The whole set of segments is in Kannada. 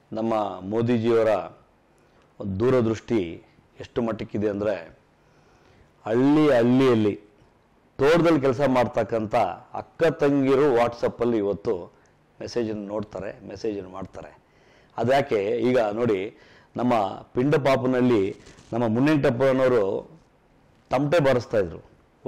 ನಮ್ಮ ಮೋದಿಜಿಯವರ ದೂರದೃಷ್ಟಿ ಎಷ್ಟು ಮಟ್ಟಕ್ಕಿದೆ ಅಂದರೆ ಹಳ್ಳಿಯಲ್ಲಿ ತೋಟದಲ್ಲಿ ಕೆಲಸ ಮಾಡ್ತಕ್ಕಂಥ ಅಕ್ಕ ತಂಗಿರು ವಾಟ್ಸಪ್ಪಲ್ಲಿ ಇವತ್ತು ಮೆಸೇಜನ್ನು ನೋಡ್ತಾರೆ, ಮೆಸೇಜನ್ನು ಮಾಡ್ತಾರೆ. ಅದ್ಯಾಕೆ ಈಗ ನೋಡಿ, ನಮ್ಮ ಪಿಂಡ ಪಾಪನಲ್ಲಿ ನಮ್ಮ ಮುನ್ನೆಂಟಪ್ಪನವರು ತಮಟೆ ಬಾರಿಸ್ತಾಯಿದ್ರು.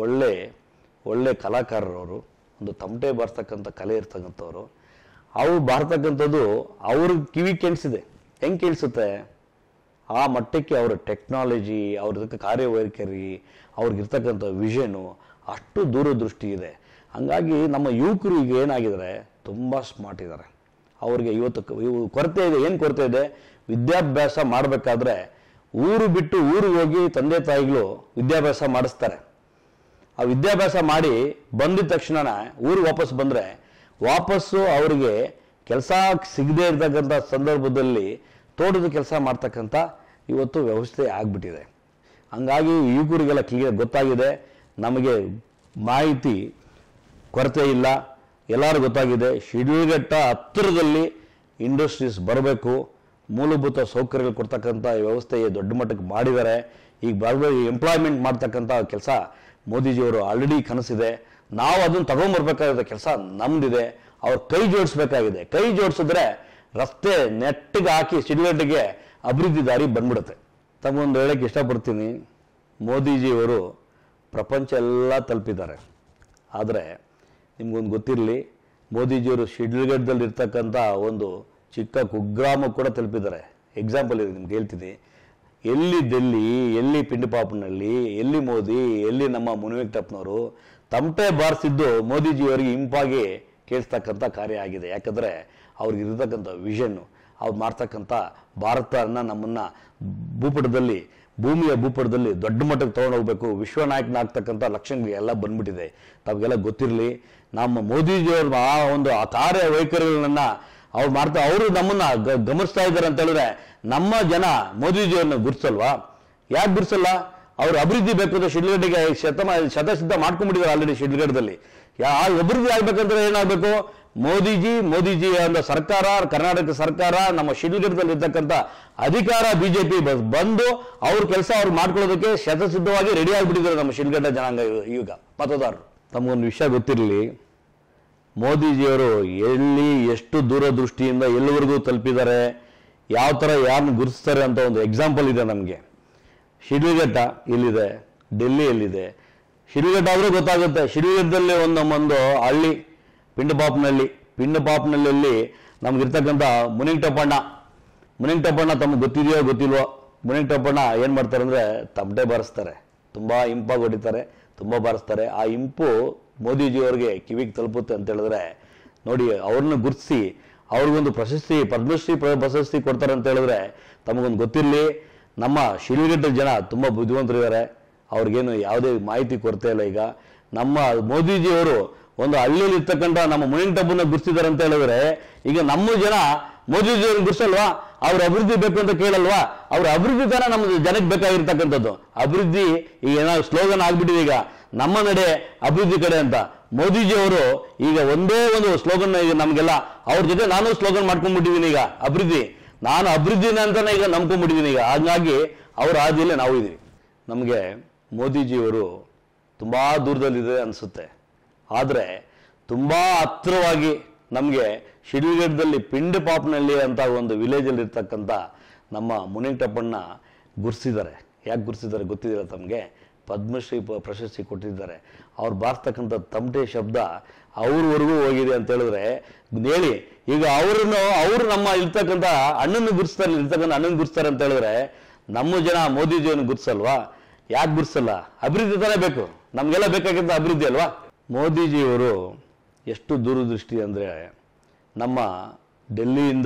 ಒಳ್ಳೆ ಕಲಾಕಾರರವರು, ಒಂದು ತಮಟೆ ಬಾರಿಸ್ತಕ್ಕಂಥ ಕಲೆ ಇರ್ತಕ್ಕಂಥವ್ರು. ಅವ್ರು ಬಾರ್ತಕ್ಕಂಥದ್ದು ಅವ್ರ ಕಿವಿ ಕೇಳಿಸಿದೆ. ಹೆಂಗೆ ಕೇಳಿಸುತ್ತೆ? ಆ ಮಟ್ಟಕ್ಕೆ ಅವರ ಟೆಕ್ನಾಲಜಿ, ಅವ್ರದಕ್ಕೆ ಕಾರ್ಯವೈಖರಿ, ಅವ್ರಿಗಿರ್ತಕ್ಕಂಥ ವಿಷನು ಅಷ್ಟು ದೂರದೃಷ್ಟಿ ಇದೆ. ಹಂಗಾಗಿ ನಮ್ಮ ಯುವಕರು ಈಗ ಏನಾಗಿದ್ದಾರೆ, ತುಂಬ ಸ್ಮಾರ್ಟ್ ಇದ್ದಾರೆ. ಅವ್ರಿಗೆ ಇವತ್ತು ಕೊರತೆ ಇದೆ. ಏನು ಕೊರತೆ ಇದೆ? ವಿದ್ಯಾಭ್ಯಾಸ ಮಾಡಬೇಕಾದ್ರೆ ಊರು ಬಿಟ್ಟು ಊರಿಗೆ ಹೋಗಿ ತಂದೆ ತಾಯಿಗಳು ವಿದ್ಯಾಭ್ಯಾಸ ಮಾಡಿಸ್ತಾರೆ. ಆ ವಿದ್ಯಾಭ್ಯಾಸ ಮಾಡಿ ಬಂದಿದ ತಕ್ಷಣ ಊರಿಗೆ ವಾಪಸ್ ಬಂದರೆ ವಾಪಸ್ಸು ಅವರಿಗೆ ಕೆಲಸ ಸಿಗದೇ ಇರ್ತಕ್ಕಂಥ ಸಂದರ್ಭದಲ್ಲಿ ತೋಟದ ಕೆಲಸ ಮಾಡ್ತಕ್ಕಂಥ ಇವತ್ತು ವ್ಯವಸ್ಥೆ ಆಗಿಬಿಟ್ಟಿದೆ. ಹಂಗಾಗಿ ಯುವಕರಿಗೆಲ್ಲ ಕ್ಲಿಯರ್ ಗೊತ್ತಾಗಿದೆ, ನಮಗೆ ಮಾಹಿತಿ ಕೊರತೆ ಇಲ್ಲ, ಎಲ್ಲರೂ ಗೊತ್ತಾಗಿದೆ. ಶಿಡ್ಲಘಟ್ಟ ಹತ್ತಿರದಲ್ಲಿ ಇಂಡಸ್ಟ್ರೀಸ್ ಬರಬೇಕು, ಮೂಲಭೂತ ಸೌಕರ್ಯಗಳು ಕೊಡ್ತಕ್ಕಂಥ ವ್ಯವಸ್ಥೆ ದೊಡ್ಡ ಮಟ್ಟಕ್ಕೆ ಮಾಡಿದ್ದಾರೆ. ಈಗ ಬರಬೇಕು ಎಂಪ್ಲಾಯ್ಮೆಂಟ್ ಮಾಡ್ತಕ್ಕಂಥ ಕೆಲಸ ಮೋದಿಜಿಯವರು ಆಲ್ರೆಡಿ ಕನಸಿದೆ. ನಾವು ಅದನ್ನು ತಗೊಂಡ್ಬರ್ಬೇಕಾದ ಕೆಲಸ ನಮ್ದಿದೆ. ಅವ್ರು ಕೈ ಜೋಡಿಸ್ಬೇಕಾಗಿದೆ. ಕೈ ಜೋಡಿಸಿದ್ರೆ ರಸ್ತೆ ನೆಟ್ಟಿಗೆ ಹಾಕಿ ಶಿಡ್ಲಘಟ್ಟಿಗೆ ಅಭಿವೃದ್ಧಿ ದಾರಿ ಬಂದ್ಬಿಡುತ್ತೆ. ತಗೊಂಡು ಹೇಳಕ್ಕೆ ಇಷ್ಟಪಡ್ತೀನಿ, ಮೋದಿಜಿಯವರು ಪ್ರಪಂಚ ಎಲ್ಲ ತಲುಪಿದ್ದಾರೆ. ಆದರೆ ನಿಮ್ಗೊಂದು ಗೊತ್ತಿರಲಿ, ಮೋದಿಜಿಯವರು ಶಿಡ್ಲಘಟ್ಟದಲ್ಲಿ ಇರ್ತಕ್ಕಂಥ ಒಂದು ಚಿಕ್ಕ ಕುಗ್ರಾಮ ಕೂಡ ತಲುಪಿದ್ದಾರೆ. ಎಕ್ಸಾಂಪಲ್ ಇದೆ ನಿಮ್ಗೆ ಹೇಳ್ತೀನಿ. ಎಲ್ಲಿ ಡೆಲ್ಲಿ, ಎಲ್ಲಿ ಪಿಂಡಪಾಪನಲ್ಲಿ, ಎಲ್ಲಿ ಮೋದಿ, ಎಲ್ಲಿ ನಮ್ಮ ಮುನಿವೆಂಕಟಪ್ಪನವರು ತಮಟೆ ಬಾರಿಸಿದ್ದು ಮೋದಿಜಿಯವರಿಗೆ ಇಂಪಾಗಿ ಕೇಳಿಸ್ತಕ್ಕಂಥ ಕಾರ್ಯ ಆಗಿದೆ. ಯಾಕಂದರೆ ಅವ್ರಿಗಿರ್ತಕ್ಕಂಥ ವಿಷನ್ನು, ಅವ್ರು ಮಾಡ್ತಕ್ಕಂಥ ಭಾರತನ ನಮ್ಮನ್ನು ಭೂಮಿಯ ಭೂಪಟದಲ್ಲಿ ದೊಡ್ಡ ಮಟ್ಟಕ್ಕೆ ತೊಗೊಂಡೋಗ್ಬೇಕು, ವಿಶ್ವನಾಯಕನಾಗ್ತಕ್ಕಂಥ ಲಕ್ಷಣಗಳು ಎಲ್ಲ ಬಂದ್ಬಿಟ್ಟಿದೆ. ತಮಗೆಲ್ಲ ಗೊತ್ತಿರಲಿ, ನಮ್ಮ ಮೋದಿಜಿಯವ್ರ ಆ ಕಾರ್ಯವೈಖರಿಗಳನ್ನ ಅವರು ನಮ್ಮನ್ನ ಗಮನಿಸ್ತಾ ಇದ್ದಾರೆ ಅಂತ ಹೇಳಿದ್ರೆ ನಮ್ಮ ಜನ ಮೋದಿಜಿಯವ್ರನ್ನ ಗುರ್ಸಲ್ವಾ? ಯಾಕೆ ಗುರ್ಸಲ್ಲ? ಅವ್ರು ಅಭಿವೃದ್ಧಿ ಬೇಕು ಅಂತ ಶಿಡ್ಲಘಟ್ಟಿಗೆ ಶತಸಿದ್ಧ ಮಾಡ್ಕೊಂಡ್ಬಿಟ್ಟಿದ್ದಾರೆ ಆಲ್ರೆಡಿ. ಶಿಡ್ಲಘಟ್ಟದಲ್ಲಿ ಅಭಿವೃದ್ಧಿ ಆಗ್ಬೇಕಂದ್ರೆ ಏನಾಗಬೇಕು? ಮೋದಿಜಿ ಅಂದ ಸರ್ಕಾರ, ಕರ್ನಾಟಕ ಸರ್ಕಾರ, ನಮ್ಮ ಶಿಡ್ಲಘಟ್ಟದಲ್ಲಿ ಇರ್ತಕ್ಕಂಥ ಅಧಿಕಾರ ಬಿಜೆಪಿ ಬಂದು ಅವ್ರ ಕೆಲಸ ಅವ್ರು ಮಾಡ್ಕೊಳ್ಳೋದಕ್ಕೆ ಶತಸಿದ್ಧವಾಗಿ ರೆಡಿ ಆಗಿಬಿಟ್ಟಿದ್ದಾರೆ ನಮ್ಮ ಶಿಡ್ಲಘಟ್ಟ ಜನಾಂಗ. ಈಗ ಮತದಾರರು ತಮಗೊಂದು ವಿಷಯ ಗೊತ್ತಿರಲಿ, ಮೋದಿಜಿಯವರು ಎಷ್ಟು ದೂರದೃಷ್ಟಿಯಿಂದ ಎಲ್ಲಿವರೆಗೂ ತಲುಪಿದ್ದಾರೆ, ಯಾವ ಥರ ಯಾರನ್ನ ಗುರುತಿಸ್ತಾರೆ ಅಂತ ಒಂದು ಎಕ್ಸಾಂಪಲ್ ಇದೆ ನಮಗೆ. ಶಿಡ್ಲಘಟ್ಟ ಎಲ್ಲಿದೆ, ಡೆಲ್ಲಿ ಎಲ್ಲಿದೆ? ಶಿಡ್ಲಘಟ್ಟ ಆದರೂ ಗೊತ್ತಾಗುತ್ತೆ. ಶಿಡ್ಲಘಟ್ಟದಲ್ಲಿ ನಮ್ಮೊಂದು ಹಳ್ಳಿ ಪಿಂಡಪಾಪನಲ್ಲಿ ನಮ್ಗಿರ್ತಕ್ಕಂಥ ಮುನಿವೆಂಕಟಪ್ಪಣ್ಣ ತಮಗೆ ಗೊತ್ತಿದೆಯೋ ಗೊತ್ತಿಲ್ವೋ? ಮುನಿವೆಂಕಟಪ್ಪಣ್ಣ ಏನು ಮಾಡ್ತಾರೆ ಅಂದರೆ ತಮಟೆ ಬಾರಿಸ್ತಾರೆ, ತುಂಬ ಇಂಪಾಗಿ ಹೊಡಿತಾರೆ, ತುಂಬ ಬಾರಿಸ್ತಾರೆ. ಆ ಇಂಪು ಮೋದಿಜಿಯವ್ರಿಗೆ ಕಿವಿಗೆ ತಲುಪುತ್ತೆ ಅಂತ ಹೇಳಿದ್ರೆ ನೋಡಿ, ಅವ್ರನ್ನ ಗುರುತಿಸಿ ಅವ್ರಿಗೊಂದು ಪ್ರಶಸ್ತಿ, ಪದ್ಮಶ್ರೀ ಪ್ರಶಸ್ತಿ ಕೊಡ್ತಾರೆ ಅಂತ ಹೇಳಿದ್ರೆ ತಮಗೊಂದು ಗೊತ್ತಿರಲಿ, ನಮ್ಮ ಶಿಡ್ಲಘಟ್ಟ ಜನ ತುಂಬ ಬುದ್ಧಿವಂತರಿದ್ದಾರೆ. ಅವ್ರಿಗೇನು ಯಾವುದೇ ಮಾಹಿತಿ ಕೊರತೆ ಇಲ್ಲ. ಈಗ ನಮ್ಮ ಮೋದಿಜಿಯವರು ಒಂದು ಹಳ್ಳಿಯಲ್ಲಿ ಇರ್ತಕ್ಕಂಥ ನಮ್ಮ ಮುನಿವೆಂಕಟಪ್ಪನ ಗುರುತಿದ್ದಾರೆ ಅಂತ ಹೇಳಿದ್ರೆ ಈಗ ನಮ್ಮ ಜನ ಮೋದಿಜಿಯವ್ರನ್ನ ಗುರ್ಸಲ್ವಾ? ಅವ್ರ ಅಭಿವೃದ್ಧಿ ಬೇಕು ಅಂತ ಕೇಳಲ್ವಾ? ಅವ್ರ ಅಭಿವೃದ್ಧಿ ತಾನೇ ನಮ್ಮ ಜನಕ್ಕೆ ಬೇಕಾಗಿರ್ತಕ್ಕಂಥದ್ದು. ಅಭಿವೃದ್ಧಿ ಈಗ ಏನಾದ್ರು ಸ್ಲೋಗನ್ ಆಗ್ಬಿಟ್ಟಿದೆ ಈಗ, ನಮ್ಮ ನಡೆ ಅಭಿವೃದ್ಧಿ ಕಡೆ ಅಂತ. ಮೋದಿಜಿಯವರು ಈಗ ಒಂದೇ ಒಂದು ಸ್ಲೋಗನ್ ಈಗ ನಮಗೆಲ್ಲ ಅವ್ರ ಜೊತೆ ನಾನು ಸ್ಲೋಗನ್ ಮಾಡ್ಕೊಂಡ್ಬಿಟ್ಟಿದ್ದೀನಿ. ಈಗ ನಾನು ಅಭಿವೃದ್ಧಿನ ಅಂತಾನೆ ಈಗ ನಂಬ್ಕೊಂಡ್ಬಿಟ್ಟಿದ್ದೀನಿ. ಈಗ ಹಾಗಾಗಿ ಅವ್ರ ಹಾದಿಯಲ್ಲೇ ನಾವು ಇದೀವಿ. ನಮಗೆ ಮೋದಿಜಿಯವರು ತುಂಬ ದೂರದಲ್ಲಿದೆ ಅನಿಸುತ್ತೆ, ಆದರೆ ತುಂಬ ಹತ್ತಿರವಾಗಿ ನಮಗೆ ಶಿಡ್ಲಘಟ್ಟದಲ್ಲಿ ಪಿಂಡಪಾಪನಲ್ಲಿ ಅಂತ ಒಂದು ವಿಲೇಜಲ್ಲಿ ಇರ್ತಕ್ಕಂಥ ನಮ್ಮ ಮುನಿವೆಂಕಟಪ್ಪಣ್ಣ ಗುರ್ಸಿದ್ದಾರೆ. ಯಾಕೆ ಗುರ್ಸಿದ್ದಾರೆ ಗೊತ್ತಿದ್ದೀರಾ ತಮಗೆ? ಪದ್ಮಶ್ರೀ ಪ್ರಶಸ್ತಿ ಕೊಟ್ಟಿದ್ದಾರೆ. ಅವ್ರು ಬಾರಿಸ್ತಕ್ಕಂಥ ತಮಟೆ ಶಬ್ದ ಅವ್ರವರೆಗೂ ಹೋಗಿದೆ ಅಂತ ಹೇಳಿದ್ರೆ ಹೇಳಿ. ಈಗ ಅವರು ನಮ್ಮ ಇರ್ತಕ್ಕಂಥ ಅಣ್ಣನ ಗುರ್ಸ್ತಾರೆ ಅಂತ ಹೇಳಿದ್ರೆ ನಮ್ಮ ಜನ ಮೋದಿಜಿಯನ್ನು ಗುರ್ಸಲ್ವಾ? ಯಾಕೆ ಗುರ್ಸಲ್ಲ? ಅಭಿವೃದ್ಧಿ ತಾನೇ ಬೇಕು, ನಮಗೆಲ್ಲ ಬೇಕಾಗಿದ್ದ ಅಭಿವೃದ್ಧಿ ಅಲ್ವಾ? ಮೋದಿಜಿಯವರು ಎಷ್ಟು ದೂರದೃಷ್ಟಿ ಅಂದರೆ ನಮ್ಮ ಡೆಲ್ಲಿಯಿಂದ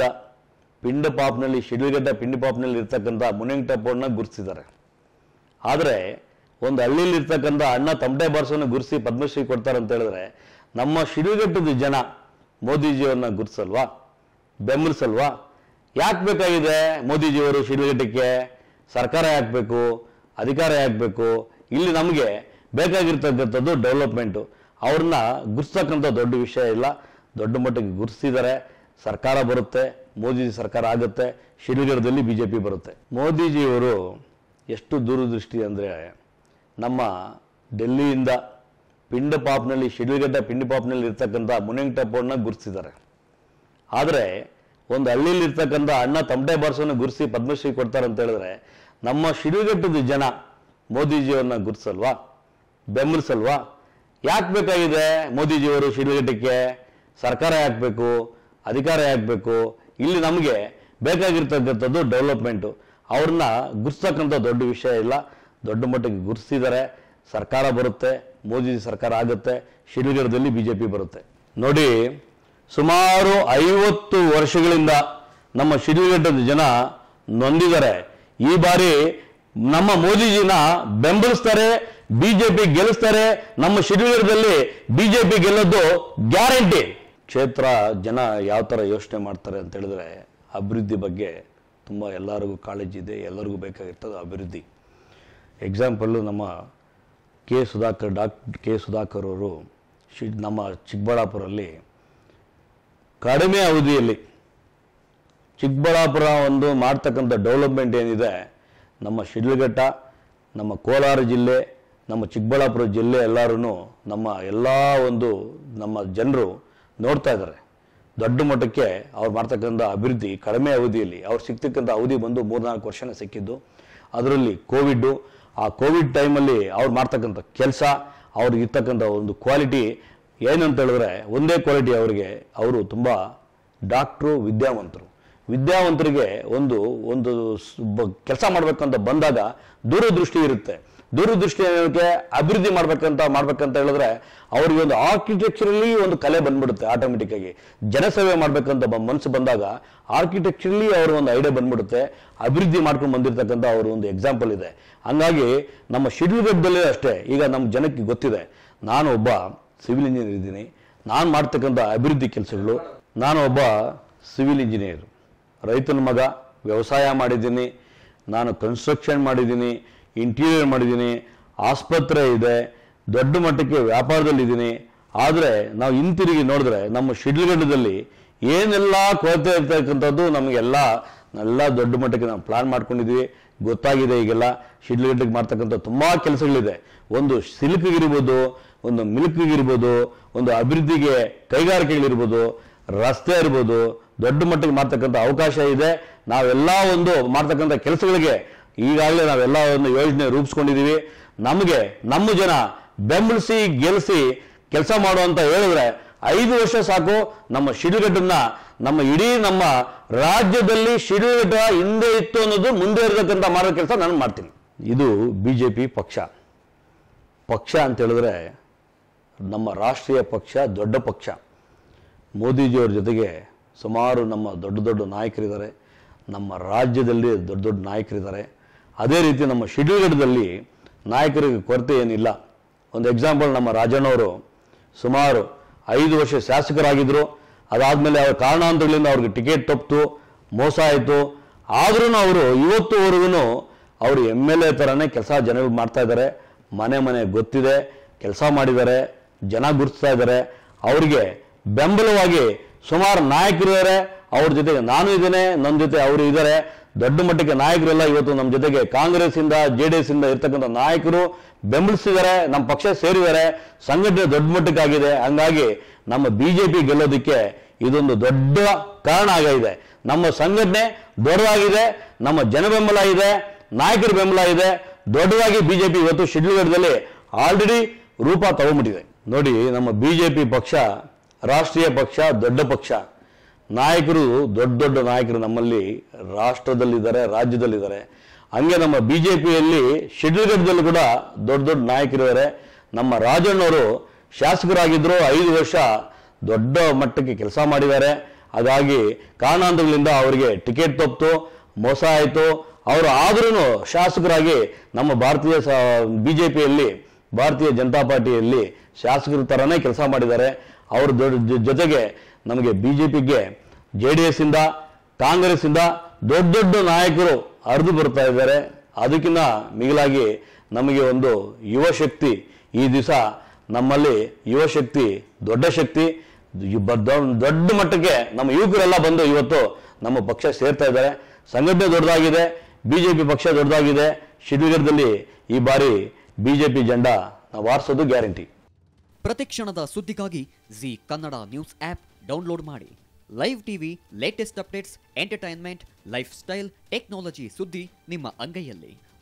ಶಿಡ್ಲಘಟ್ಟ ಪಿಂಡಪಾಪನಲ್ಲಿ ಇರ್ತಕ್ಕಂಥ ಮುನಿವೆಂಕಟಪ್ಪನ ಗುರ್ಸಿದ್ದಾರೆ. ಆದರೆ ಒಂದು ಹಳ್ಳಿಯಲ್ಲಿ ಇರ್ತಕ್ಕಂಥ ಅಣ್ಣ ತಮಟೆ ಬಾರಿಸೋನ ಗುರ್ಸಿ ಪದ್ಮಶ್ರೀ ಕೊಡ್ತಾರೆ ಅಂತ ಹೇಳಿದ್ರೆ ನಮ್ಮ ಶಿಡ್ಲಘಟ್ಟದ ಜನ ಮೋದಿಜಿಯವ್ರನ್ನ ಗುರ್ಸಲ್ವಾ? ಬೆಂಬಲಿಸಲ್ವಾ? ಯಾಕೆ ಬೇಕಾಗಿದೆ ಮೋದಿಜಿಯವರು ಶಿಡ್ಲಘಟ್ಟಕ್ಕೆ? ಸರ್ಕಾರ ಯಾಕೆ ಬೇಕು? ಅಧಿಕಾರ ಯಾಕೆ ಬೇಕು? ಇಲ್ಲಿ ನಮಗೆ ಬೇಕಾಗಿರ್ತಕ್ಕಂಥದ್ದು ಡೆವಲಪ್ಮೆಂಟು. ಅವ್ರನ್ನ ಗುರ್ಸ್ತಕ್ಕಂಥ ದೊಡ್ಡ ವಿಷಯ ಇಲ್ಲ. ದೊಡ್ಡ ಮಟ್ಟಿಗೆ ಗುರ್ಸಿದ್ದಾರೆ. ಸರ್ಕಾರ ಬರುತ್ತೆ, ಮೋದಿ ಸರ್ಕಾರ ಆಗುತ್ತೆ, ಶಿಡ್ಲಘಟ್ಟದಲ್ಲಿ ಬಿಜೆಪಿ ಬರುತ್ತೆ. ಮೋದಿಜಿಯವರು ಎಷ್ಟು ದೂರದೃಷ್ಟಿ ಅಂದರೆ ನಮ್ಮ ಡೆಲ್ಲಿಯಿಂದ ಪಿಂಡಪಾಪ್ನಲ್ಲಿ ಶಿಡ್ಲಘಟ್ಟ ಪಿಂಡಪಾಪ್ನಲ್ಲಿ ಇರ್ತಕ್ಕಂಥ ಮುನೆಂಟಪ್ಪನ ಗುರುತಿಸಿದ್ದಾರೆ. ಆದರೆ ಒಂದು ಹಳ್ಳಿಯಲ್ಲಿ ಇರ್ತಕ್ಕಂಥ ಅಣ್ಣ ತಮಟೆ ಬಾರ್ಸೋನ ಗುರುಸಿ ಪದ್ಮಶ್ರೀ ಕೊಡ್ತಾರೆ ಅಂತ ಹೇಳಿದ್ರೆ ನಮ್ಮ ಶಿಡ್ಲಘಟ್ಟದ ಜನ ಮೋದಿಜಿಯವ್ರನ್ನ ಗುರುತಿಸಲ್ವಾ, ಬೆಂಬಲಿಸಲ್ವಾ? ಯಾಕೆ ಬೇಕಾಗಿದೆ ಮೋದಿಜಿಯವರು ಶಿಡ್ಲಘಟ್ಟಕ್ಕೆ? ಸರ್ಕಾರ ಯಾಕೆ ಬೇಕು, ಅಧಿಕಾರ ಯಾಕೆ ಬೇಕು? ಇಲ್ಲಿ ನಮಗೆ ಬೇಕಾಗಿರ್ತಕ್ಕಂಥದ್ದು ಡೆವಲಪ್ಮೆಂಟು. ಅವ್ರನ್ನ ಗುರ್ಸ್ತಕ್ಕಂಥ ದೊಡ್ಡ ವಿಷಯ ಇಲ್ಲ, ದೊಡ್ಡ ಮಟ್ಟಿಗೆ ಗುರುತಿಸಿದ್ದಾರೆ. ಸರ್ಕಾರ ಬರುತ್ತೆ, ಮೋದಿ ಸರ್ಕಾರ ಆಗುತ್ತೆ, ಶಿಡ್ಲಘಟ್ಟದಲ್ಲಿ ಬಿಜೆಪಿ ಬರುತ್ತೆ. ನೋಡಿ, ಸುಮಾರು 50 ವರ್ಷಗಳಿಂದ ನಮ್ಮ ಶಿಡ್ಲಘಟ್ಟದ ಜನ ನೊಂದಿದ್ದಾರೆ. ಈ ಬಾರಿ ನಮ್ಮ ಮೋದಿಜಿನ ಬೆಂಬಲಿಸ್ತಾರೆ, ಬಿಜೆಪಿ ಗೆಲ್ಲಿಸ್ತಾರೆ. ನಮ್ಮ ಶಿಡ್ಲಘಟ್ಟದಲ್ಲಿ ಬಿಜೆಪಿ ಗೆಲ್ಲೋದು ಗ್ಯಾರಂಟಿ. ಕ್ಷೇತ್ರ ಜನ ಯಾವ ಥರ ಯೋಚನೆ ಮಾಡ್ತಾರೆ ಅಂತ ಹೇಳಿದ್ರೆ ಅಭಿವೃದ್ಧಿ ಬಗ್ಗೆ ತುಂಬ ಎಲ್ಲರಿಗೂ ಕಾಳಜಿ ಇದೆ, ಎಲ್ಲರಿಗೂ ಬೇಕಾಗಿರ್ತದೆ ಅಭಿವೃದ್ಧಿ. ಎಕ್ಸಾಂಪಲ್ಲು ನಮ್ಮ ಡಾಕ್ಟರ್ ಕೆ ಸುಧಾಕರ್ ಅವರು ನಮ್ಮ ಚಿಕ್ಕಬಳ್ಳಾಪುರಲ್ಲಿ ಕಡಿಮೆ ಅವಧಿಯಲ್ಲಿ ಚಿಕ್ಕಬಳ್ಳಾಪುರ ಒಂದು ಮಾಡ್ತಕ್ಕಂಥ ಡೆವಲಪ್ಮೆಂಟ್ ಏನಿದೆ, ನಮ್ಮ ಶಿಡ್ಲಘಟ್ಟ, ನಮ್ಮ ಕೋಲಾರ ಜಿಲ್ಲೆ, ನಮ್ಮ ಚಿಕ್ಕಬಳ್ಳಾಪುರ ಜಿಲ್ಲೆ ಎಲ್ಲರೂ ನಮ್ಮ ಎಲ್ಲ ಒಂದು ನಮ್ಮ ಜನರು ನೋಡ್ತಾ ಇದ್ದಾರೆ. ದೊಡ್ಡ ಮಟ್ಟಕ್ಕೆ ಅವ್ರು ಮಾಡ್ತಕ್ಕಂಥ ಅಭಿವೃದ್ಧಿ ಕಡಿಮೆ ಅವಧಿಯಲ್ಲಿ ಅವ್ರು ಸಿಗ್ತಕ್ಕಂಥ ಅವಧಿ ಬಂದು 3-4 ವರ್ಷನೇ ಸಿಕ್ಕಿದ್ದು. ಅದರಲ್ಲಿ ಕೋವಿಡ್ಡು, ಆ ಕೋವಿಡ್ ಟೈಮಲ್ಲಿ ಅವ್ರು ಮಾಡ್ತಕ್ಕಂಥ ಕೆಲಸ, ಅವ್ರಿಗೆ ಇರ್ತಕ್ಕಂಥ ಒಂದು ಕ್ವಾಲಿಟಿ ಏನಂತ ಹೇಳಿದ್ರೆ ಒಂದೇ ಕ್ವಾಲಿಟಿ ಅವರಿಗೆ. ಅವರು ತುಂಬ ಡಾಕ್ಟ್ರು, ವಿದ್ಯಾವಂತರಿಗೆ ಒಂದು ಒಂದು ಕೆಲಸ ಮಾಡ್ಬೇಕಂತ ಬಂದಾಗ ದೂರದೃಷ್ಟಿ ಇರುತ್ತೆ. ದೂರದೃಷ್ಟಿ ಏನಕ್ಕೆ ಅಭಿವೃದ್ಧಿ ಮಾಡ್ಬೇಕಂತ ಹೇಳಿದ್ರೆ ಅವ್ರಿಗೆ ಒಂದು ಆರ್ಕಿಟೆಕ್ಚರಲ್ಲಿ ಒಂದು ಕಲೆ ಬಂದ್ಬಿಡುತ್ತೆ. ಆಟೋಮೆಟಿಕ್ ಆಗಿ ಜನಸೇವೆ ಮಾಡ್ಬೇಕಂತ ಮನಸ್ಸು ಬಂದಾಗ ಆರ್ಕಿಟೆಕ್ಚರಲ್ಲಿ ಅವ್ರ ಒಂದು ಐಡಿಯಾ ಬಂದ್ಬಿಡುತ್ತೆ. ಅಭಿವೃದ್ಧಿ ಮಾಡ್ಕೊಂಡು ಬಂದಿರತಕ್ಕಂಥ ಅವರು ಒಂದು ಎಕ್ಸಾಂಪಲ್ ಇದೆ. ಹಂಗಾಗಿ ನಮ್ಮ ಶಿಡ್ಲಘಟ್ಟದಲ್ಲೇ ಅಷ್ಟೇ, ಈಗ ನಮ್ಮ ಜನಕ್ಕೆ ಗೊತ್ತಿದೆ, ನಾನು ಒಬ್ಬ ಸಿವಿಲ್ ಇಂಜಿನಿಯರ್ ಇದ್ದೀನಿ, ನಾನು ಮಾಡ್ತಕ್ಕಂಥ ಅಭಿವೃದ್ಧಿ ಕೆಲಸಗಳು, ನಾನು ಒಬ್ಬ ಸಿವಿಲ್ ಇಂಜಿನಿಯರ್, ರೈತನ ಮಗ, ವ್ಯವಸಾಯ ಮಾಡಿದ್ದೀನಿ, ನಾನು ಕನ್ಸ್ಟ್ರಕ್ಷನ್ ಮಾಡಿದ್ದೀನಿ, ಇಂಟೀರಿಯರ್ ಮಾಡಿದ್ದೀನಿ, ಆಸ್ಪತ್ರೆ ಇದೆ, ದೊಡ್ಡ ಮಟ್ಟಕ್ಕೆ ವ್ಯಾಪಾರದಲ್ಲಿದ್ದೀನಿ. ಆದರೆ ನಾವು ಹಿಂತಿರುಗಿ ನೋಡಿದ್ರೆ ನಮ್ಮ ಶಿಡ್ಲಘಟ್ಟದಲ್ಲಿ ಏನೆಲ್ಲ ಕೊರತೆ ಇರ್ತಕ್ಕಂಥದ್ದು ನಮಗೆಲ್ಲ ದೊಡ್ಡ ಮಟ್ಟಕ್ಕೆ ನಾವು ಪ್ಲಾನ್ ಮಾಡ್ಕೊಂಡಿದ್ವಿ, ಗೊತ್ತಾಗಿದೆ. ಈಗೆಲ್ಲ ಶಿಡ್ಲಘಟ್ಟಕ್ಕೆ ಮಾಡ್ತಕ್ಕಂಥ ತುಂಬ ಕೆಲಸಗಳಿದೆ. ಒಂದು ಸಿಲ್ಕ್ಗಿರ್ಬೋದು, ಒಂದು ಮಿಲ್ಕ್ಗಿರ್ಬೋದು, ಒಂದು ಅಭಿವೃದ್ಧಿಗೆ ಕೈಗಾರಿಕೆಗಳಿರ್ಬೋದು, ರಸ್ತೆ ಇರ್ಬೋದು, ದೊಡ್ಡ ಮಟ್ಟಿಗೆ ಮಾಡ್ತಕ್ಕಂಥ ಅವಕಾಶ ಇದೆ. ನಾವೆಲ್ಲ ಒಂದು ಮಾಡ್ತಕ್ಕಂಥ ಕೆಲಸಗಳಿಗೆ ಈಗಾಗಲೇ ನಾವೆಲ್ಲ ಒಂದು ಯೋಜನೆ ರೂಪಿಸ್ಕೊಂಡಿದ್ದೀವಿ. ನಮಗೆ ನಮ್ಮ ಜನ ಬೆಂಬಲಿಸಿ ಗೆಲ್ಲಿಸಿ ಕೆಲಸ ಮಾಡುವಂತ ಹೇಳಿದ್ರೆ 5 ವರ್ಷ ಸಾಕು. ನಮ್ಮ ಶಿಡ್ಲಘಟ್ಟನ್ನ ನಮ್ಮ ಇಡೀ ನಮ್ಮ ರಾಜ್ಯದಲ್ಲಿ ಶಿಡ್ಲಘಟ್ಟ ಹಿಂದೆ ಇತ್ತು ಅನ್ನೋದು ಮುಂದೆ ಇರತಕ್ಕಂಥ ಮಾಡೋ ಕೆಲಸ ನಾನು ಮಾಡ್ತೀನಿ. ಇದು ಬಿಜೆಪಿ ಪಕ್ಷ ಅಂತ ಹೇಳಿದ್ರೆ ನಮ್ಮ ರಾಷ್ಟ್ರೀಯ ಪಕ್ಷ, ದೊಡ್ಡ ಪಕ್ಷ. ಮೋದಿಜಿಯವ್ರ ಜೊತೆಗೆ ಸುಮಾರು ನಮ್ಮ ದೊಡ್ಡ ನಾಯಕರಿದ್ದಾರೆ, ನಮ್ಮ ರಾಜ್ಯದಲ್ಲಿ ದೊಡ್ಡ ನಾಯಕರಿದ್ದಾರೆ. ಅದೇ ರೀತಿ ನಮ್ಮ ಶಿಡ್ಲಘಟ್ಟದಲ್ಲಿ ನಾಯಕರಿಗೆ ಕೊರತೆ ಏನಿಲ್ಲ. ಒಂದು ಎಕ್ಸಾಂಪಲ್, ನಮ್ಮ ರಾಜಣ್ಣವರು ಸುಮಾರು 5 ವರ್ಷ ಶಾಸಕರಾಗಿದ್ದರು. ಅದಾದಮೇಲೆ ಅವ್ರ ಕಾರಣಾಂತರಗಳಿಂದ ಅವ್ರಿಗೆ ಟಿಕೆಟ್ ತಪ್ಪಿತು, ಮೋಸ ಆಯಿತು. ಆದ್ರೂ ಅವರು ಇವತ್ತುವರೆಗೂ ಅವರು MLA ಥರನೇ ಕೆಲಸ ಜನಗಳು ಮಾಡ್ತಾ ಇದ್ದಾರೆ. ಮನೆ ಗೊತ್ತಿದೆ, ಕೆಲಸ ಮಾಡಿದ್ದಾರೆ, ಜನ ಗುರುತಿಸ್ತಾ ಇದ್ದಾರೆ. ಅವ್ರಿಗೆ ಬೆಂಬಲವಾಗಿ ಸುಮಾರು ನಾಯಕರಿದ್ದಾರೆ. ಅವ್ರ ಜೊತೆಗೆ ನಾನು ಇದ್ದೇನೆ, ನನ್ನ ಜೊತೆ ಅವರು ಇದ್ದಾರೆ. ದೊಡ್ಡ ಮಟ್ಟಕ್ಕೆ ನಾಯಕರೆಲ್ಲ ಇವತ್ತು ನಮ್ಮ ಜೊತೆಗೆ ಕಾಂಗ್ರೆಸ್ ಇಂದ JDS ಇಂದ ಇರ್ತಕ್ಕಂಥ ನಾಯಕರು ಬೆಂಬಲಿಸಿದ್ದಾರೆ, ನಮ್ಮ ಪಕ್ಷ ಸೇರಿದ್ದಾರೆ. ಸಂಘಟನೆ ದೊಡ್ಡ ಮಟ್ಟಕ್ಕಾಗಿದೆ. ಹಂಗಾಗಿ ನಮ್ಮ ಬಿಜೆಪಿ ಗೆಲ್ಲೋದಕ್ಕೆ ಇದೊಂದು ದೊಡ್ಡ ಕಾರಣ ಆಗಿದೆ. ನಮ್ಮ ಸಂಘಟನೆ ದೊಡ್ಡದಾಗಿದೆ, ನಮ್ಮ ಜನ ಬೆಂಬಲ ಇದೆ, ನಾಯಕರ ಬೆಂಬಲ ಇದೆ. ದೊಡ್ಡದಾಗಿ ಬಿಜೆಪಿ ಇವತ್ತು ಶಿಡ್ಲಘಟ್ಟದಲ್ಲಿ ಆಲ್ರೆಡಿ ರೂಪ ತಗೊಂಡ್ಬಿಟ್ಟಿದೆ. ನೋಡಿ, ನಮ್ಮ ಬಿಜೆಪಿ ಪಕ್ಷ ರಾಷ್ಟ್ರೀಯ ಪಕ್ಷ, ದೊಡ್ಡ ಪಕ್ಷ. ನಾಯಕರು ದೊಡ್ಡ ನಾಯಕರು ನಮ್ಮಲ್ಲಿ ರಾಷ್ಟ್ರದಲ್ಲಿದ್ದಾರೆ, ರಾಜ್ಯದಲ್ಲಿದ್ದಾರೆ. ಹಂಗೆ ನಮ್ಮ ಬಿಜೆಪಿಯಲ್ಲಿ ಶಿಡ್ಲಘಟ್ಟದಲ್ಲಿ ಕೂಡ ದೊಡ್ಡ ನಾಯಕರಿದ್ದಾರೆ. ನಮ್ಮ ರಾಜಣ್ಣವರು ಶಾಸಕರಾಗಿದ್ದರು, 5 ವರ್ಷ ದೊಡ್ಡ ಮಟ್ಟಕ್ಕೆ ಕೆಲಸ ಮಾಡಿದ್ದಾರೆ. ಹಾಗಾಗಿ ಕಾರಣಾಂತರಗಳಿಂದ ಅವರಿಗೆ ಟಿಕೆಟ್ ತಪ್ಪಿತು, ಮೋಸ ಆಯಿತು. ಅವರು ಆದ್ರೂ ಶಾಸಕರಾಗಿ ನಮ್ಮ ಬಿಜೆಪಿಯಲ್ಲಿ, ಭಾರತೀಯ ಜನತಾ ಪಾರ್ಟಿಯಲ್ಲಿ ಶಾಸಕರ ಥರನೇ ಕೆಲಸ ಮಾಡಿದ್ದಾರೆ. ಅವ್ರ ಜೊತೆಗೆ ನಮಗೆ ಬಿಜೆಪಿಗೆ JDS ಇಂದ, ಕಾಂಗ್ರೆಸ್ ಇಂದ ದೊಡ್ಡ ನಾಯಕರು ಹರಿದು ಬರ್ತಾ ಇದ್ದಾರೆ. ಅದಕ್ಕಿಂತ ಮಿಗಿಲಾಗಿ ನಮಗೆ ಒಂದು ಯುವ ಶಕ್ತಿ, ಈ ದಿವಸ ನಮ್ಮಲ್ಲಿ ಯುವ ಶಕ್ತಿ ದೊಡ್ಡ ಶಕ್ತಿ. ದೊಡ್ಡ ಮಟ್ಟಕ್ಕೆ ನಮ್ಮ ಯುವಕರೆಲ್ಲ ಬಂದು ಇವತ್ತು ನಮ್ಮ ಪಕ್ಷ ಸೇರ್ತಾ ಇದ್ದಾರೆ. ಸಂಘಟನೆ ದೊಡ್ಡದಾಗಿದೆ, ಬಿಜೆಪಿ ಪಕ್ಷ ದೊಡ್ಡದಾಗಿದೆ. ಶಿಡ್ಲಘಟ್ಟದಲ್ಲಿ ಈ ಬಾರಿ ಬಿಜೆಪಿ ಜೆಂಡಾ ನಾವು ಹಾರಿಸೋದು ಗ್ಯಾರಂಟಿ. ಪ್ರತಿಕ್ಷಣದ ಸುದ್ದಿಗಾಗಿ Zee Kannada news app download ಮಾಡಿ. Live TV, latest updates, entertainment, lifestyle, technology ಸುದ್ದಿ ನಿಮ್ಮ ಅಂಗೈಯಲ್ಲಿ.